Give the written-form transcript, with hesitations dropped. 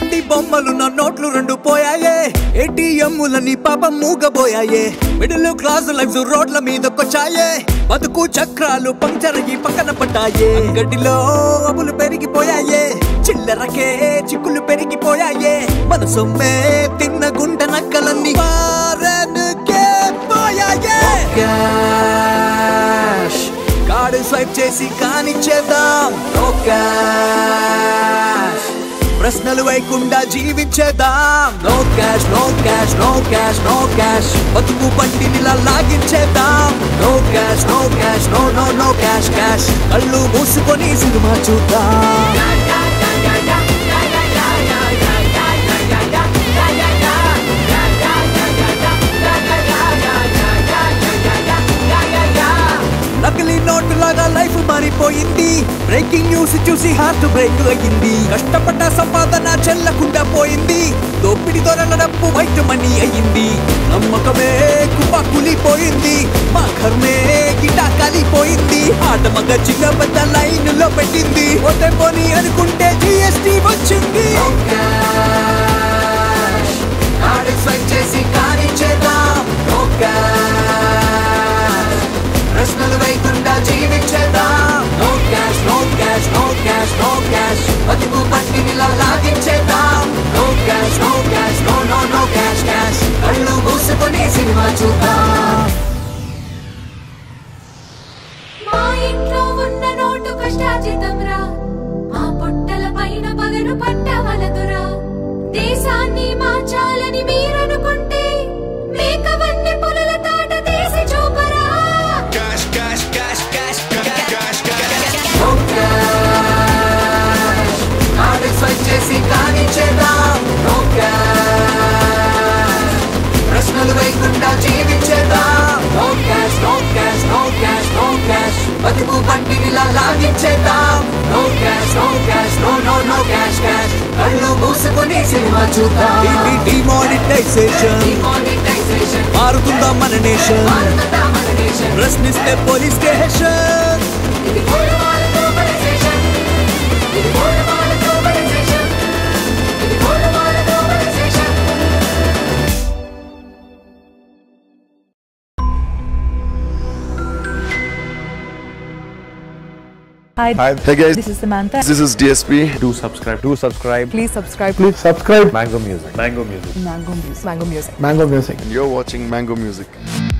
గాంధీ బొమ్మలు నా నోట్లు రెండు పోయాయే ఏటీఎంలని పాపం మూగబోయాయే మిడిల్ క్లాస్ లైఫ్ రోడ్ల మీదకొచ్చాయే బతుకు చక్రాలు పంక్చర్ అయ్యి పక్కన పడ్డాయే గడ్డిలో అబులు పెరిగిపోయాయే చిల్లరకే చిక్కులు పెరిగిపోయాయే మన సొమ్మే తిన్న గుంట నక్కలన్నీ పారనుకే పోయాయే కార్డు స్వైప్ చేసి కానిచ్చేద్దాం ప్రశ్నలు వేయకుండా జీవించేద్దాం no cash no cash no cash no cash బతుకు బండినిలా లాగించేద్దాం no cash no cash no no no cash cash కళ్ళు మూసుకొని సినిమా చూద్దాం నకిలీ నోటు లాగా లైఫ్ మారిపోయింది బ్రేకింగ్ న్యూస్ చూసి హార్ట్ బ్రేక్ అయ్యింది కష్టపడ్డ సంపాదన చెల్లకుండా పోయింది దోపిడి దొరల డబ్బు వైట్ మనీ అయ్యింది నమ్మకమే కుప్ప కూలిపోయింది మా కర్మే గిటా కాలిపోయింది ఆట మగ చిన్న పెద్ద లైన్ లో పెట్టింది పోతే పోనీ అనుకుంటే జిఎస్టీ వచ్చింది చేసి కానిచ్చేద్దాం ప్రశ్నలు వేయకుండా జీవించేద్దాం no cash no cash no cash no cash బతుకు పట్టినిలా లాగించేద్దాం no cash no cash no no no cash cash కళ్ళు మూసుకొని సినిమా చూద్దాం మా ఇంట్లో ఉన్న నోటు కష్టార్జితంరా మా పొట్టల పైన పగను పట్టవలదురా దేశాన్ని మార్చాలని మీరనుకుంటే మేకవన్నె పులుల తాట తీసి చూపరా చేసి కానిచ్చేద్దాం నో క్యాష్ ప్రశ్నలు వేయకుండా జీవించేద్దాం no cash no cash no cash no cash బతుకు బండినిలా లాగించేద్దాం no cash no cash no no no cash cash కళ్ళు మూసుకొని సినిమా చూద్దాం డిమానిటైజేషన్ మారుతుందా మన నేషన్ ప్రశ్నిస్తే police station Hi. Hey guys, This is Samantha. This is DSP. Do subscribe. Do subscribe. Please subscribe. Please subscribe. Mango Music. Mango Music. Mango Music. Mango Music. Mango Music. And you're watching Mango Music.